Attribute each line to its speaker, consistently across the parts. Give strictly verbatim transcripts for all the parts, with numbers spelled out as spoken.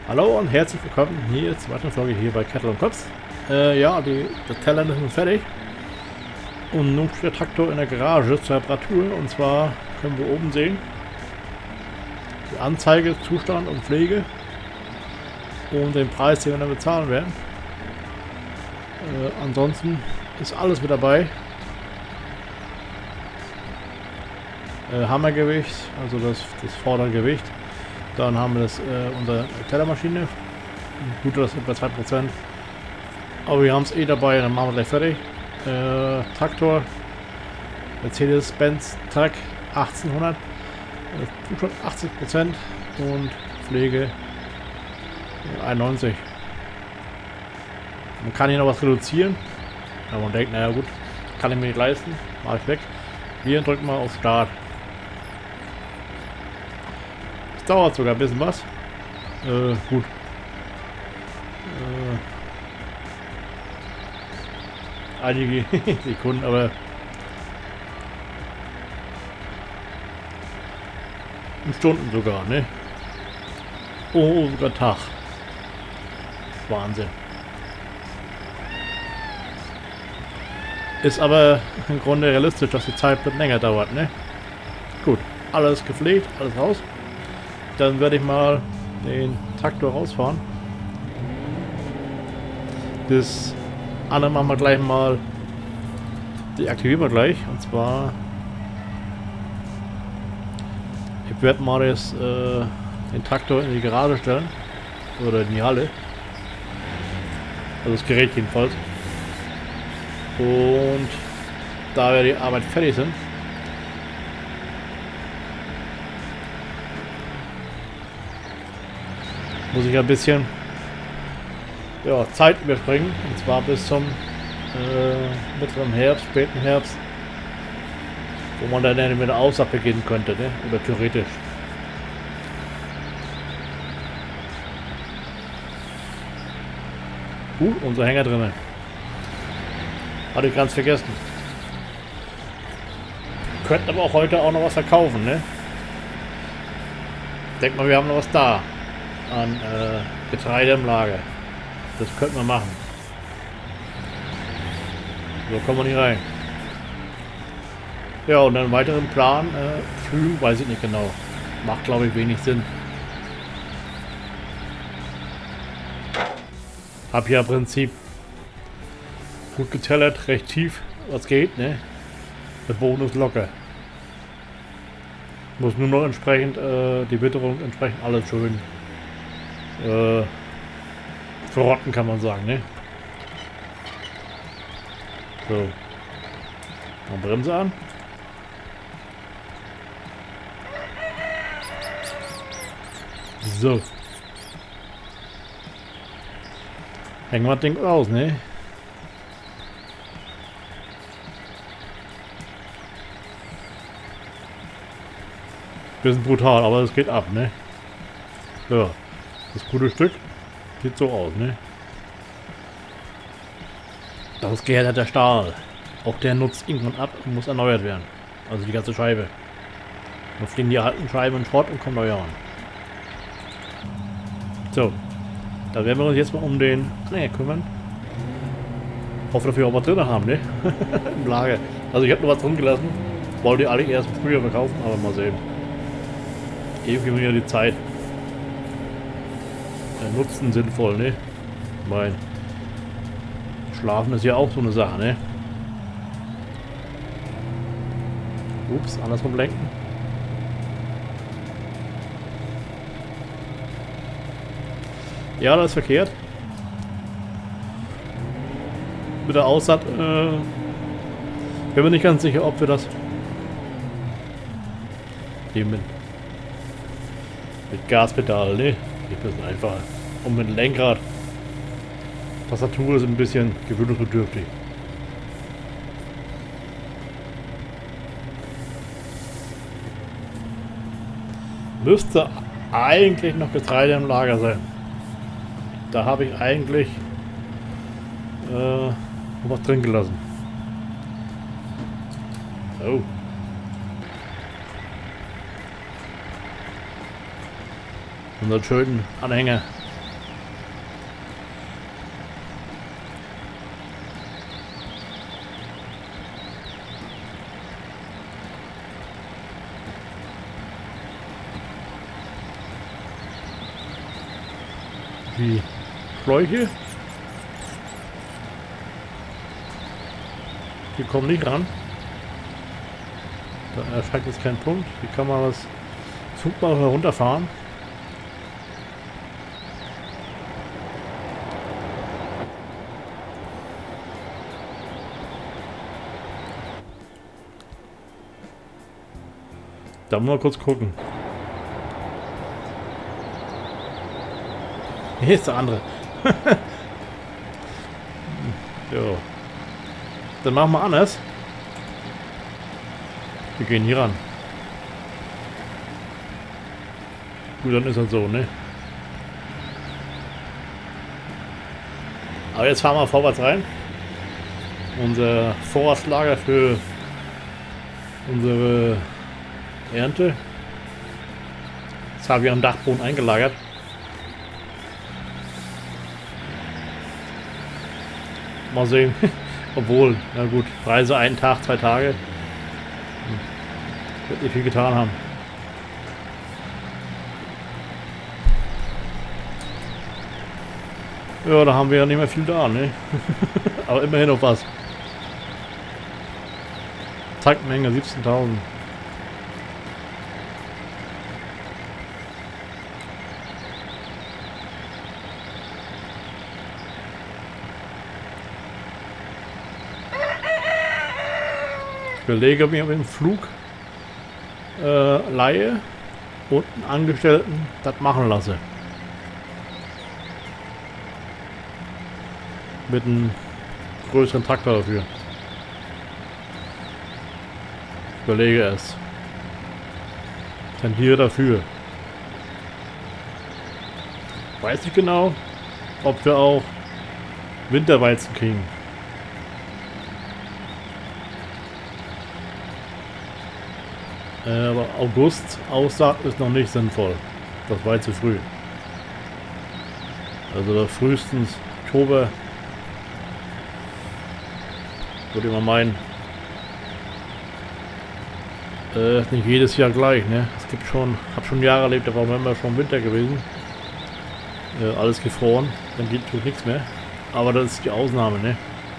Speaker 1: Hallo und herzlich willkommen hier zur weiteren Folge hier bei Kettle und Kops. Äh, ja, die, das Teller ist nun fertig. Und nun steht der Traktor in der Garage zur Reparatur. Und zwar können wir oben sehen die Anzeige, Zustand und Pflege. Und den Preis, den wir dann bezahlen werden. Äh, ansonsten ist alles mit dabei. Äh, Hammergewicht, also das, das Vordergewicht. Dann haben wir das, äh, unsere Tellermaschine. Gut, das sind bei zwei Prozent. Aber wir haben es eh dabei, dann machen wir gleich fertig. Äh, Traktor. Mercedes-Benz Truck achtzehnhundert. Äh, schon achtzig Prozent. Und Pflege äh, einundneunzig. Man kann hier noch was reduzieren. Aber man denkt, naja gut, kann ich mir nicht leisten. Mache ich weg. Wir drücken mal auf Start. Dauert sogar ein bisschen was. Äh, gut. Äh, einige Sekunden, aber Stunden sogar, ne? Oh, sogar Tag. Wahnsinn. Ist aber im Grunde realistisch, dass die Zeit wird länger dauert, ne? Gut, alles gepflegt, alles raus. Dann werde ich mal den Traktor rausfahren. Das andere machen wir gleich mal. Deaktivieren wir gleich. Und zwar. Ich werde mal das, äh, den Traktor in die Garage stellen. Oder in die Halle. Also das Gerät jedenfalls. Und da wir die Arbeit fertig sind. Muss ich ein bisschen ja, Zeit überspringen, und zwar bis zum äh, mittleren Herbst, späten Herbst, wo man dann mit der Aussaat beginnen könnte, ne? Oder theoretisch. Uh, unser Hänger drin. Hatte ich ganz vergessen. Könnten aber auch heute auch noch was verkaufen, ne? Denk mal, wir haben noch was da. An äh, Getreide im Lager. Das könnten wir machen. So kommen wir nicht rein. Ja, und einen weiteren Plan, äh, Flügen, weiß ich nicht genau. Macht, glaube ich, wenig Sinn. Hab ja im Prinzip gut getellert, recht tief, was geht, ne? Der Boden ist locker. Muss nur noch entsprechend, äh, die Witterung entsprechend alles schön Äh, verrotten, kann man sagen, ne? So. Mal Bremse an. So. Hängen wir das Ding aus, ne? Bisschen brutal, aber es geht ab, ne? Ja. Das gute Stück sieht so aus, ne? Das gehärteter Stahl. Auch der nutzt irgendwann ab und muss erneuert werden. Also die ganze Scheibe. Dann fliegen die alten Scheiben in Schrott und kommen neue an. So. Da werden wir uns jetzt mal um den Anhänger kümmern. Hoffe, dass wir auch was drin haben, ne? Im Lager. Also ich habe nur was drin gelassen. Wollte alle erst früher verkaufen, aber mal sehen. Irgendwie wieder die Zeit. Nutzen sinnvoll, ne? Mein Schlafen ist ja auch so eine Sache, ne? Ups, andersrum lenken. Ja, das ist verkehrt. Mit der Aussaat, äh, bin mir nicht ganz sicher, ob wir das eben mit, mit Gaspedal, ne? Ich bin einfach. Und mit dem Lenkrad. Tastatur ist ein bisschen gewöhnungsbedürftig. Müsste eigentlich noch Getreide im Lager sein. Da habe ich eigentlich äh, noch was drin gelassen. Oh. Unseren schönen Anhänger irgendwie Schläuche. Die kommen nicht ran. Da erscheint jetzt kein Punkt. Wie kann man das Zug mal herunterfahren? Da muss man kurz gucken. Hier ist der andere. Jo. Dann machen wir anders. Wir gehen hier ran. Gut, dann ist das so, ne? Aber jetzt fahren wir vorwärts rein. Unser Vorratslager für unsere Ernte. Das haben wir am Dachboden eingelagert. Mal sehen. Obwohl, na gut, Preise einen Tag, zwei Tage. Hm. Wird nicht viel getan haben. Ja, da haben wir ja nicht mehr viel da, ne? Aber immerhin noch was. Tankmenge siebzehntausend. Ich überlege, ob ich mir einen Flug äh, leihe und einen Angestellten das machen lasse. Mit einem größeren Traktor dafür. Ich überlege es. Tendiere dafür. Weiß nicht genau, ob wir auch Winterweizen kriegen. Aber August Aussaat ist noch nicht sinnvoll. Das war zu früh. Also frühestens Oktober würde ich mal meinen. Äh, nicht jedes Jahr gleich, ne? Es gibt schon, hab schon Jahre erlebt, da war immer schon Winter gewesen. Äh, alles gefroren, dann geht tut nichts mehr. Aber das ist die Ausnahme, ne?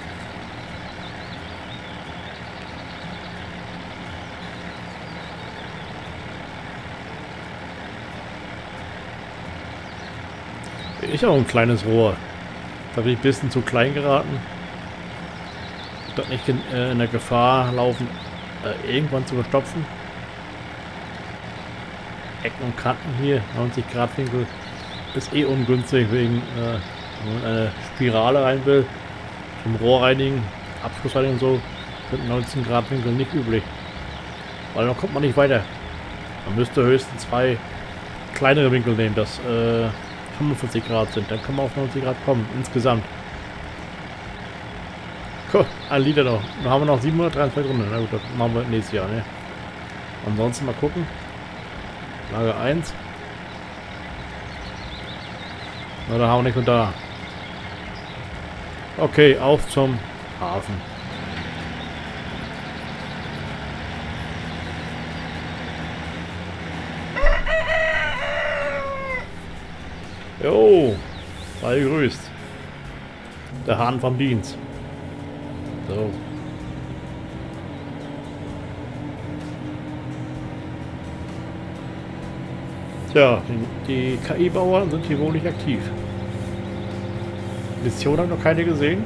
Speaker 1: Ich auch ein kleines Rohr. Da bin ich ein bisschen zu klein geraten. Ich darf nicht in, äh, in der Gefahr laufen, äh, irgendwann zu verstopfen. Ecken und Kanten hier, neunzig Grad Winkel, ist eh ungünstig, wegen, äh, wenn man eine Spirale rein will, zum Rohr reinigen, Abschluss reinigen und so, sind neunzehn Grad Winkel nicht üblich. Weil dann kommt man nicht weiter. Man müsste höchstens zwei kleinere Winkel nehmen, das äh, fünfundvierzig Grad sind, dann kann man auf neunzig Grad kommen, insgesamt. Cool, ein Liter noch. Dann haben wir noch siebenhundertdreiundzwanzig Runden. Na gut, das machen wir nächstes Jahr, ne? Ansonsten mal gucken. Lager eins. Na, da haben wir nicht mehr da. Okay, auf zum Hafen. Jo, sei gegrüßt. Der Hahn vom Dienst. So. Tja, die K I-Bauern sind hier wohl nicht aktiv. Mission habe ich noch keine gesehen.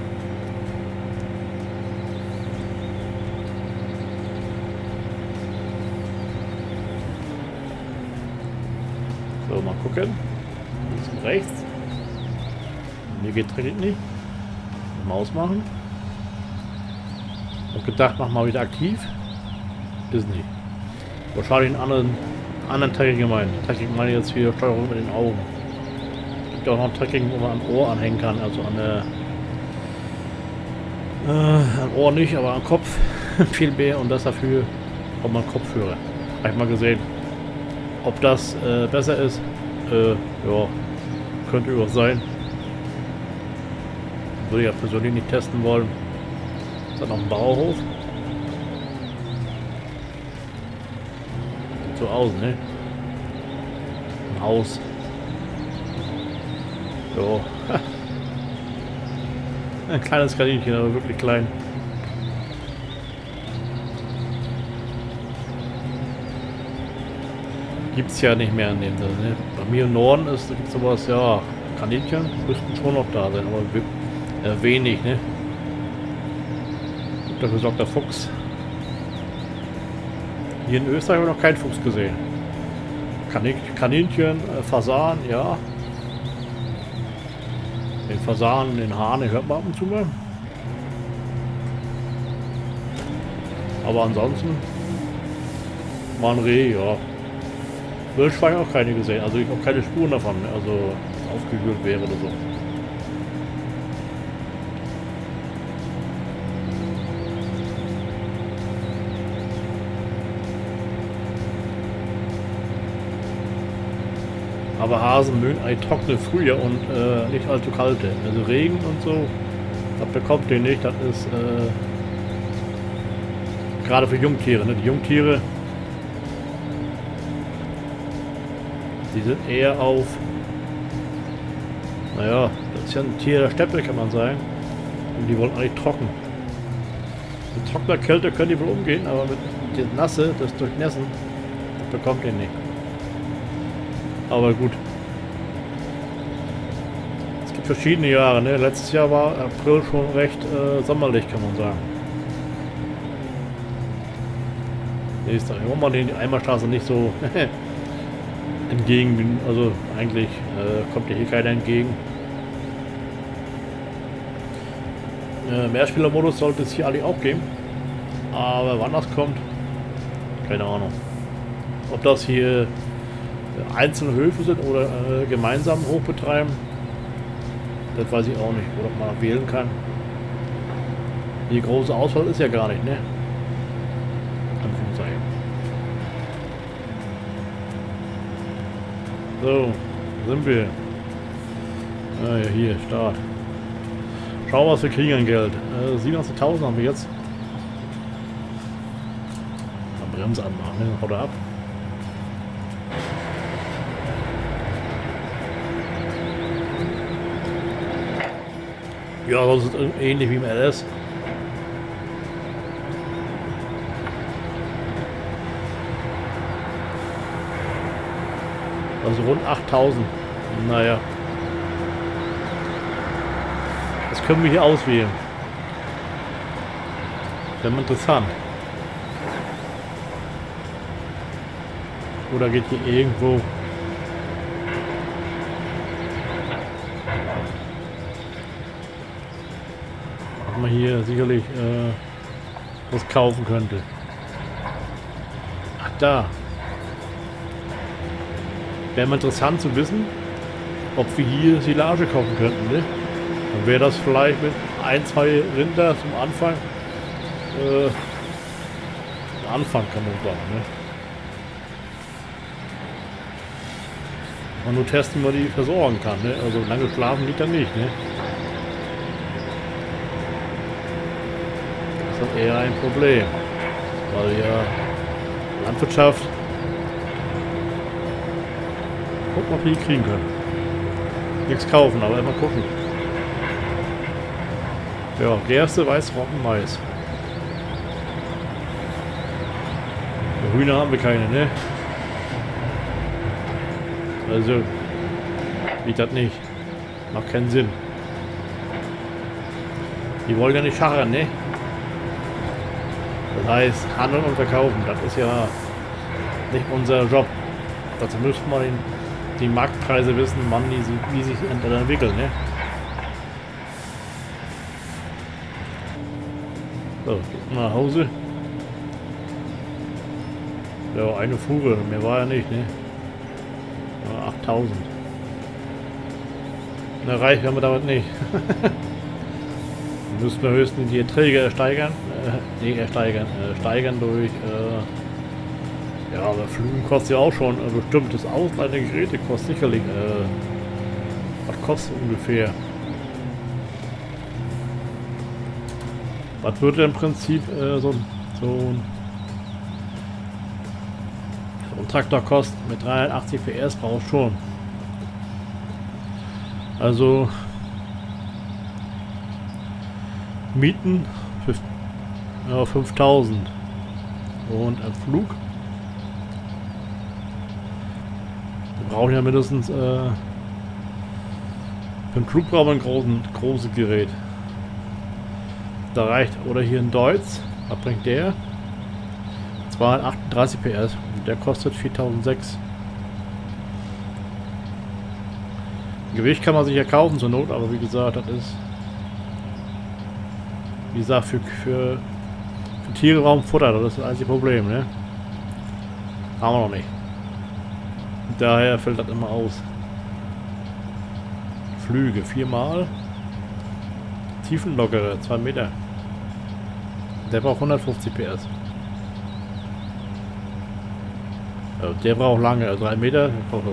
Speaker 1: So, mal gucken. Links und rechts. Mir geht direkt nicht. Maus machen. Ich hab gedacht, mach mal wieder aktiv. Ist nicht. Wahrscheinlich einen anderen, anderen Tracking gemeint. Tracking meine ich jetzt hier Steuerung mit den Augen. Es gibt auch noch Tracking, wo man am Ohr anhängen kann. Also an der. Äh, am Ohr nicht, aber am Kopf viel mehr. Und das dafür braucht man Kopfhörer. Habe ich mal gesehen. Ob das äh, besser ist, äh, ja, könnte überhaupt sein. Würde ich ja persönlich nicht testen wollen. Ist da noch ein Bauhof? Sieht so aus, ne? Ein Haus. So. Ein kleines Kaninchen, aber wirklich klein. Gibt es ja nicht mehr in dem Sinne. Ne? Bei mir im Norden ist gibt sowas, ja, Kaninchen müssten schon noch da sein, aber äh, wenig, ne? Dafür sorgt der Fuchs. Hier in Österreich habe ich noch keinen Fuchs gesehen. Kanin Kaninchen, äh, Fasan, ja. Den Fasan, den Hahn, den hört man ab und zu mal. Aber ansonsten mal ein Reh, ja. Wildschwein auch keine gesehen, also ich habe keine Spuren davon, also aufgewühlt wäre oder so. Aber Hasen mögen ein trockenes Frühjahr und äh, nicht allzu kalte. Also Regen und so, das bekommt ihr nicht. Das ist äh, gerade für Jungtiere. Ne? Die Jungtiere, die sind eher auf, naja, das ist ja ein Tier der Steppe, kann man sagen. Und die wollen eigentlich trocken. Mit trockener Kälte können die wohl umgehen, aber mit der Nasse, das Durchnässen, das bekommt ihr nicht. Aber gut. Es gibt verschiedene Jahre. Ne? Letztes Jahr war April schon recht äh, sommerlich, kann man sagen. Nächster. Warum man die Eimerstraße nicht so entgegen, also eigentlich äh, kommt hier keiner entgegen. Äh, Mehrspielermodus sollte es hier alle auch geben. Aber wann das kommt, keine Ahnung. Ob das hier einzelne Höfe sind oder äh, gemeinsam hochbetreiben, das weiß ich auch nicht. Oder ob man wählen kann. Die große Auswahl ist ja gar nicht, ne? Anführungszeichen. So, sind wir. Ah, ja, hier, Start. Schauen wir, was wir kriegen an Geld. Äh, siebenundachtzigtausend haben wir jetzt. Mal Bremse anmachen, ne? Haut er ab. Ja, das ist ähnlich wie im L S. Also rund achttausend. Naja. Das können wir hier auswählen. Wäre mal interessant. Oder geht hier irgendwo... man hier sicherlich äh, was kaufen könnte. Ach, da. Wäre mal interessant zu wissen, ob wir hier Silage kaufen könnten, ne? Dann wäre das vielleicht mit ein, zwei Rinder zum Anfang äh, Anfang, kann man sagen, ne? Man nur testen, wie man die versorgen kann, ne? Also lange schlafen liegt da nicht, ne? Das ist eher ein Problem, weil ja Landwirtschaft, gucken, ob wir die kriegen können. Nichts kaufen, aber immer gucken. Ja, Gerste, Weißroggen, Mais. Hühner haben wir keine, ne? Also, geht das nicht. Macht keinen Sinn. Die wollen ja nicht schachern, ne? Das heißt, handeln und verkaufen, das ist ja nicht unser Job. Dazu müsste man den, die Marktpreise wissen, wann die, wie sich entwickeln, ne? So, nach Hause. Ja, eine Fuhre, mehr war ja nicht, ne? Ja, achttausend. Na, reich werden wir damit nicht. Müssen wir höchstens die Erträge steigern, äh, nee, ersteigern, äh, steigern durch, äh, ja, aber Flügen kostet ja auch schon, äh, bestimmtes Ausleihen der Geräte kostet sicherlich, äh, was kostet ungefähr? Was würde im Prinzip äh, so, so, ein, so ein Traktor kosten? Mit dreihundertachtzig P S braucht schon. Also Mieten für ja, fünftausend und ein Flug. Wir brauchen ja mindestens äh, für einen Flug brauchen wir ein großen, großes Gerät. Da reicht, oder hier in Deutsch, was bringt der? zweihundertachtunddreißig P S und der kostet viertausendsechshundert. Gewicht kann man sich ja kaufen zur Not, aber wie gesagt, das ist wie gesagt für, für, für Tiere brauchen Futter, das ist das einzige Problem, ne? Haben wir noch nicht. Und daher fällt das immer aus. Flüge, viermal. Tiefenlockere, zwei Meter. Der braucht hundertfünfzig P S. Also der braucht lange, also drei Meter.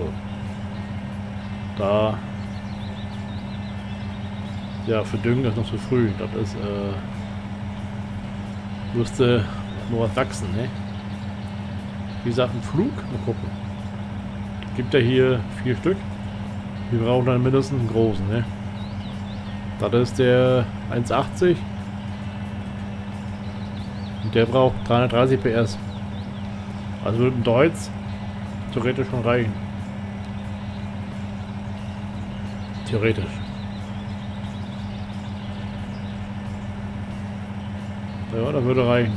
Speaker 1: Da. Ja, für Düngen ist noch zu früh. Das ist, äh. müsste nur was wachsen, ne? Wie gesagt, ein Flug. Mal gucken. Gibt ja hier vier Stück. Wir brauchen dann mindestens einen großen, ne? Das ist der eins achtzig. Und der braucht dreihundertdreißig P S. Also würde ein Deutz theoretisch schon reichen. Theoretisch. Ja, das würde reichen.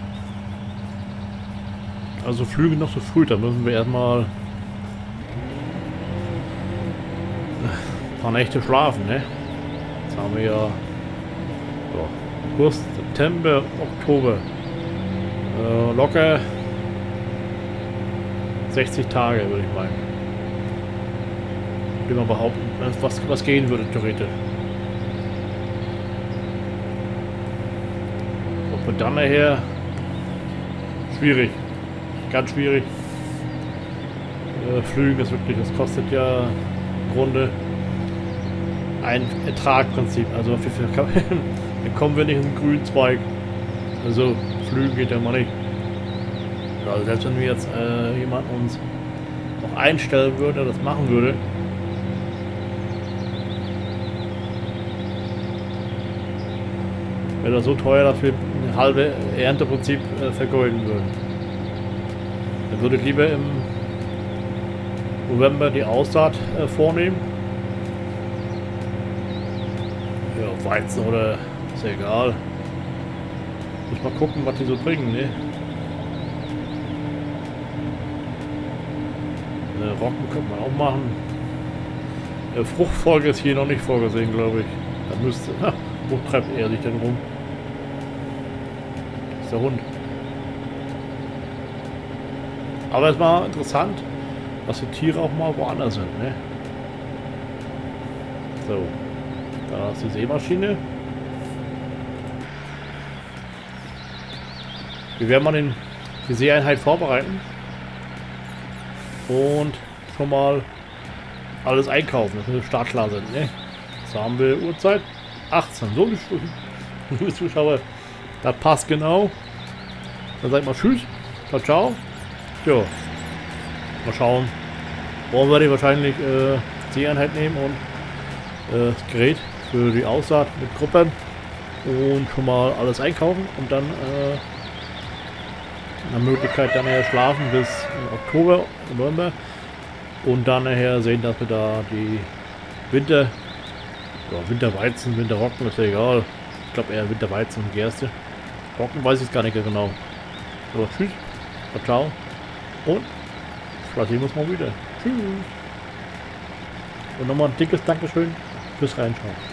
Speaker 1: Also Flüge noch so früh, da müssen wir erstmal ein paar Nächte schlafen, ne? Jetzt haben wir ja, ja August, September, Oktober. Äh, locker sechzig Tage, würde ich meinen. Würde man behaupten, was, was gehen würde, theoretisch. Und von dann her schwierig. Ganz schwierig. Äh, Flügen ist wirklich, das kostet ja im Grunde ein Ertragprinzip. Also für, für, dann kommen wir nicht in den grünen Zweig. Also Flügen geht ja mal nicht. Also selbst wenn wir jetzt äh, jemand uns noch einstellen würde, der das machen würde, wäre das so teuer, dass wir eine halbe Ernteprinzip äh, vergeuden würden. Dann würde ich lieber im November die Aussaat äh, vornehmen. Ja, Weizen oder ist ja egal. Muss mal gucken, was die so bringen, ne? Äh, Roggen könnte man auch machen. Äh, Fruchtfolge ist hier noch nicht vorgesehen, glaube ich. Da müsste. Ha, wo treibt er sich denn rum? Das ist der Hund. Aber es war interessant, dass die Tiere auch mal woanders sind, ne? So. Da ist die Seemaschine. Wir werden mal den, die Seeeinheit vorbereiten. Und schon mal alles einkaufen, dass wir startklar sind, ne? Jetzt haben wir Uhrzeit achtzehn. So, liebe Zuschauer, das passt genau. Dann sag ich mal tschüss. Ciao, ciao. Ja. Mal schauen. Morgen werde ich wahrscheinlich äh, Seeeinheit nehmen und äh, das Gerät für die Aussaat mit Gruppen und schon mal alles einkaufen und dann äh, eine Möglichkeit dann nachher schlafen bis äh, Oktober, November und dann nachher sehen, dass wir da die Winter, ja, Winterweizen, Winterroggen, ist ja egal. Ich glaube eher Winterweizen und Gerste. Roggen weiß ich gar nicht genau. So, tschüss, ciao und vielleicht sehen wir uns mal wieder. Tschüss. Und nochmal ein dickes Dankeschön fürs Reinschauen.